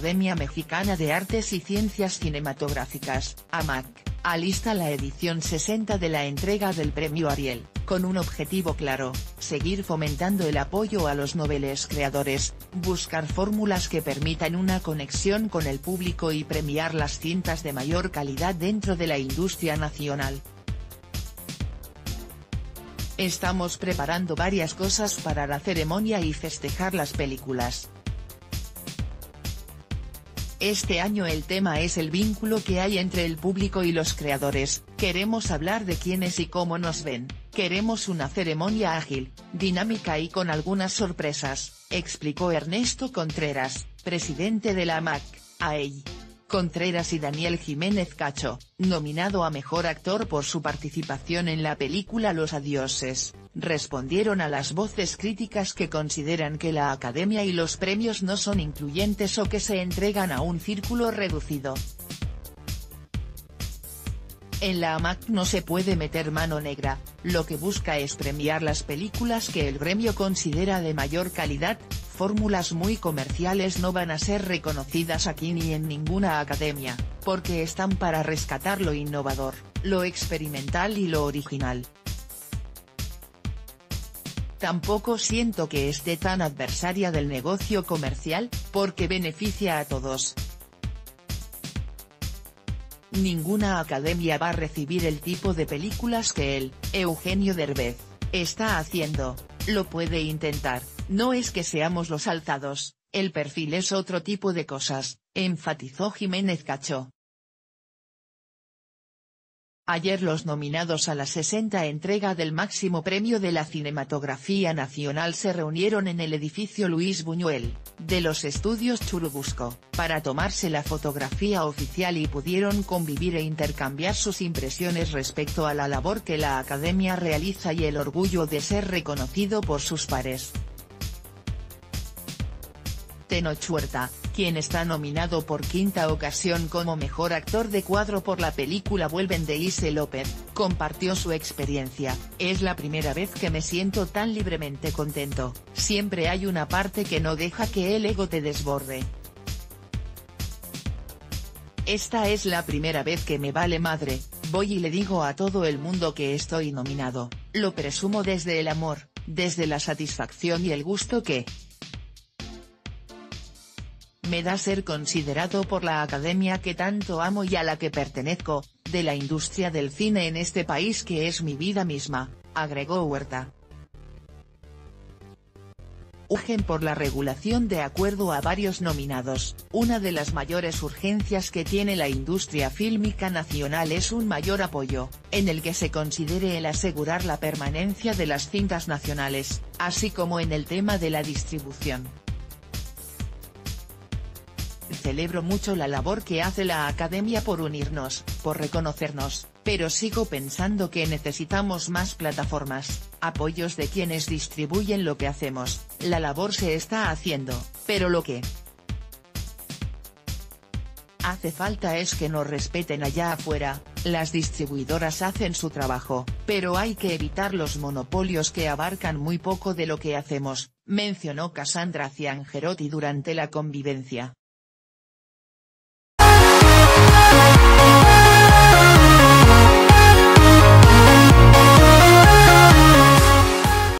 Academia Mexicana de Artes y Ciencias Cinematográficas, AMAC, alista la edición 60 de la entrega del Premio Ariel, con un objetivo claro: seguir fomentando el apoyo a los noveles creadores, buscar fórmulas que permitan una conexión con el público y premiar las cintas de mayor calidad dentro de la industria nacional. Estamos preparando varias cosas para la ceremonia y festejar las películas. Este año el tema es el vínculo que hay entre el público y los creadores. Queremos hablar de quiénes y cómo nos ven. Queremos una ceremonia ágil, dinámica y con algunas sorpresas, explicó Ernesto Contreras, presidente de la AMAC, AEI. Contreras y Daniel Jiménez Cacho, nominado a Mejor Actor por su participación en la película Los Adioses, respondieron a las voces críticas que consideran que la Academia y los premios no son incluyentes o que se entregan a un círculo reducido. En la AMAC no se puede meter mano negra, lo que busca es premiar las películas que el gremio considera de mayor calidad. Fórmulas muy comerciales no van a ser reconocidas aquí ni en ninguna academia, porque están para rescatar lo innovador, lo experimental y lo original. Tampoco siento que esté tan adversaria del negocio comercial, porque beneficia a todos. Ninguna academia va a recibir el tipo de películas que él, Eugenio Derbez, está haciendo. Lo puede intentar, no es que seamos los alzados, el perfil es otro tipo de cosas, enfatizó Jiménez Cacho. Ayer los nominados a la 60 entrega del máximo premio de la cinematografía nacional se reunieron en el edificio Luis Buñuel, de los estudios Churubusco, para tomarse la fotografía oficial y pudieron convivir e intercambiar sus impresiones respecto a la labor que la Academia realiza y el orgullo de ser reconocido por sus pares. Tenoch Huerta, quien está nominado por quinta ocasión como Mejor Actor de Cuadro por la película Vuelven de Ise López, compartió su experiencia: es la primera vez que me siento tan libremente contento, siempre hay una parte que no deja que el ego te desborde. Esta es la primera vez que me vale madre, voy y le digo a todo el mundo que estoy nominado, lo presumo desde el amor, desde la satisfacción y el gusto que me da ser considerado por la academia que tanto amo y a la que pertenezco, de la industria del cine en este país que es mi vida misma, agregó Huerta. Urgen por la regulación de acuerdo a varios nominados. Una de las mayores urgencias que tiene la industria fílmica nacional es un mayor apoyo, en el que se considere el asegurar la permanencia de las cintas nacionales, así como en el tema de la distribución. Celebro mucho la labor que hace la Academia por unirnos, por reconocernos, pero sigo pensando que necesitamos más plataformas, apoyos de quienes distribuyen lo que hacemos. La labor se está haciendo, pero lo que hace falta es que nos respeten allá afuera. Las distribuidoras hacen su trabajo, pero hay que evitar los monopolios que abarcan muy poco de lo que hacemos, mencionó Cassandra Ciangerotti durante la convivencia.